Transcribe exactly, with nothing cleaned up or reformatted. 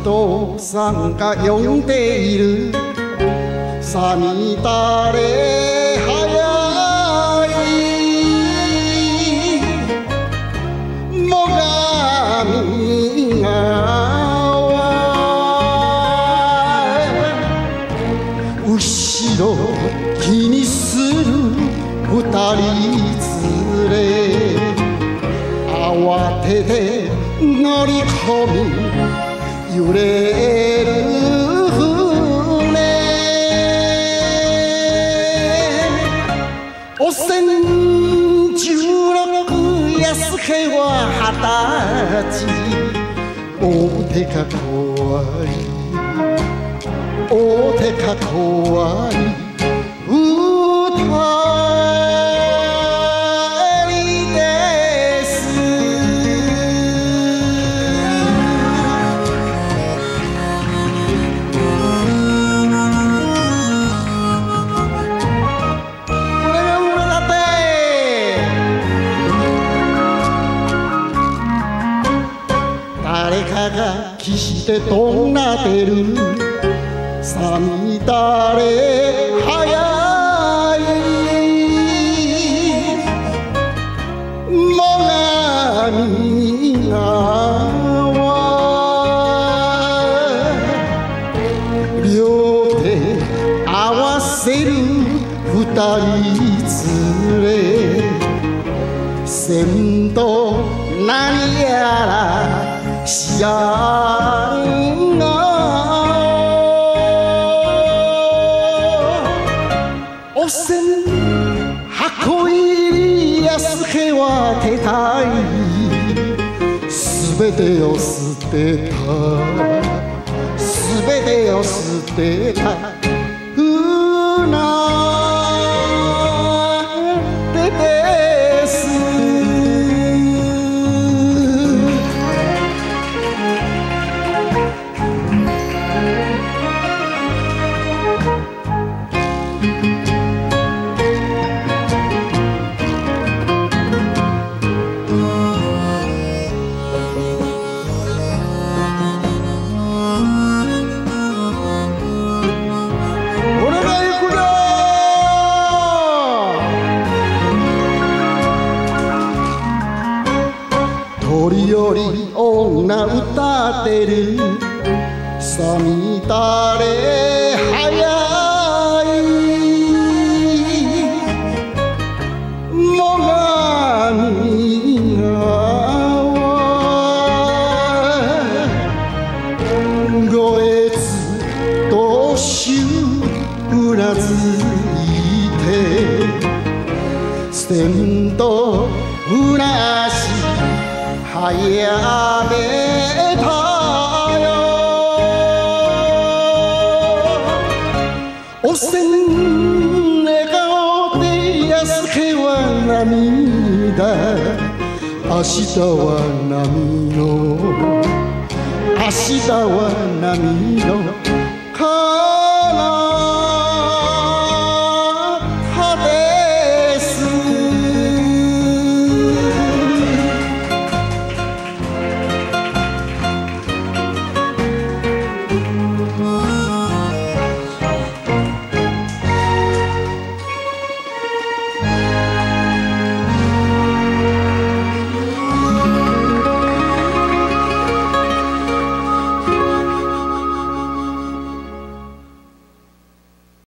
父さんが呼んでいる。さみだれ早い最上川、後ろ気にする二人連れ、慌てて乗り込み揺れる船、おせんじゅうろく安家は二十歳、お手か怖いお手か怖い誰かが岸でどんなてる。さみだれ早い最上川、両手合わせる二人連れ、船頭何やら知らんが、おせん箱入り安家は手たい、すべてを捨てたすべてを捨てた船出です。鳥より女歌ってる。さみだれ早い最上川、ごえつ同州うなずいて、船頭うなし早めたよ。おせん笑顔で安家は涙、明日は波の明日は波の